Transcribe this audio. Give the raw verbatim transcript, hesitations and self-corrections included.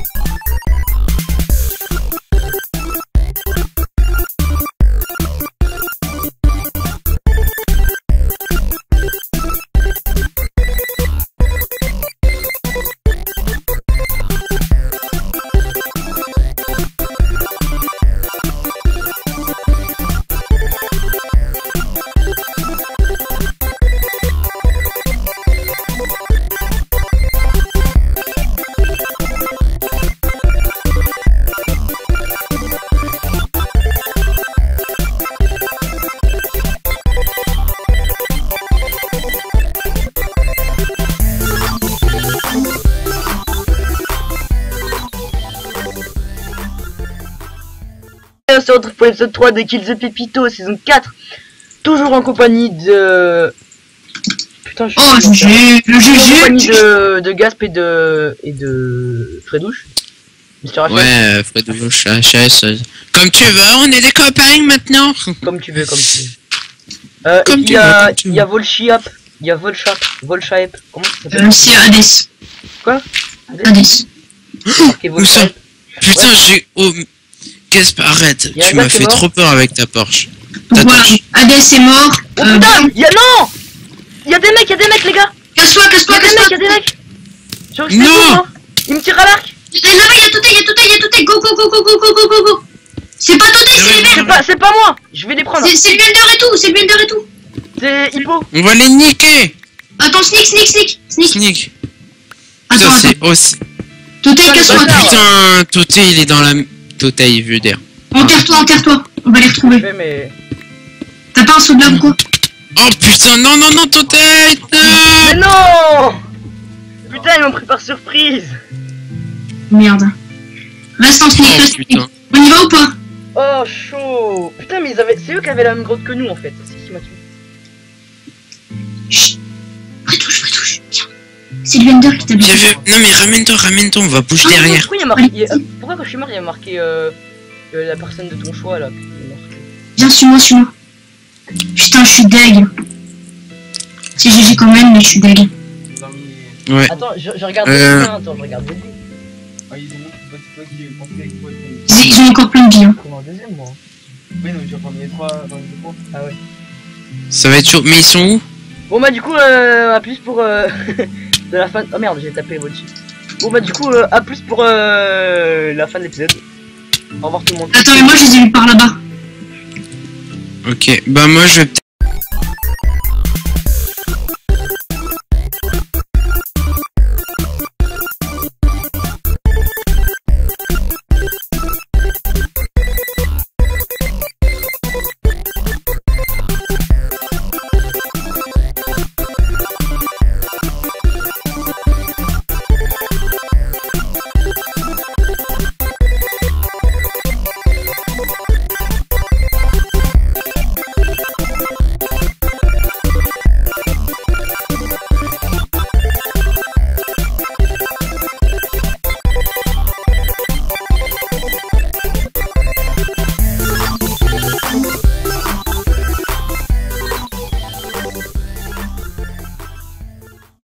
On se retrouve pour l'épisode trois de Kill the Pepito, saison quatre. Toujours en compagnie de... Putain, je suis... Oh, G G, le G G. En compagnie de, de Gasp et de... Et de... Fredouche. Mister H S. Ouais, Fredouche, H S. Comme tu veux, on est des copains maintenant. Comme tu veux, comme tu veux. Euh, Comme il tu y a... veux, comme tu Il y a Volchiap. Il y a Volchap. Volchaep. Comment ça s'appelle? Euh, c'est Hades. Quoi? Hades. Ok, Où ça? Volchaep. Putain, Ouais. j'ai... Oh... Gasp, arrête. Y a un Tu gars m'as qui est fait mort. trop peur avec ta Porsche. Donc Ta voilà, Porsche. Hades est mort. Oh Euh, putain! Y'a non! Y'a des mecs, y'a des mecs les gars! Casse-toi, casse-toi, Y'a des mecs, casse-toi. y'a des mecs! Genre, je Non! sais pas, moi. Il me tire à l'arc! Et là-bas, y'a Touté, y'a Touté, y'a Touté. Go, go, go, go, go, go, go, go, go. C'est pas Touté, c'est les C'est verts. pas, c'est pas moi! Je vais les prendre! C'est c'est le Builder et tout, c'est le Builder et tout. C'est Hippo! On va les niquer. Attends, sneak, sneak, sneak. Sneak. Sneak. Attends, Ça, attends. c'est aussi... Touté, Putain, casse-toi. bâtard. Putain, Toté, il est dans la... Toté, il veut d'air. Enterre-toi, enterre-toi. On va les Je retrouver. fais, mais... T'as pas un saut de lave ou quoi? Oh putain, non, non, non, Toté. Mais non! Putain, ils m'ont pris par surprise! Merde. Reste en sneak, Oh reste en sneak. putain. On y va ou pas? Oh, chaud! Putain, mais ils avaient... c'est eux qui avaient la même grotte que nous en fait. C'est qui qui m'a tué? Chut. Retouche, retouche. Tiens. C'est le Builder qui t'a J'ai buté. vu... Non mais ramène-toi, ramène-toi, on va bouger Ah, derrière. Pourquoi il y a marqué... il y a- Pourquoi quand je suis mort il y a marqué euh... euh, la personne de ton choix là? qui est morte. Viens, suis-moi, suis-moi. Putain, je suis deg. C'est G G quand même, mais je suis deg. Ouais. Attends, je, je regarde Euh. le attends, je regarde le début. Ah, ils ont pas c'est toi qui est pensé avec toi. Ils ils ont encore plein de vie. Hein. Comment un deuxième moi? Oui, non, tu vas prendre les trois dans les deux points. Ah ouais. Ça va être chaud. Mais ils sont où? Bon bah du coup euh, à plus pour euh, de la fin. Oh merde, j'ai tapé Volchi. Bon bah du coup euh, à plus pour euh, la fin de l'épisode. Au revoir tout le monde. Attends, mais moi je les ai vus par là-bas. Ok, bah moi je vais peut-être...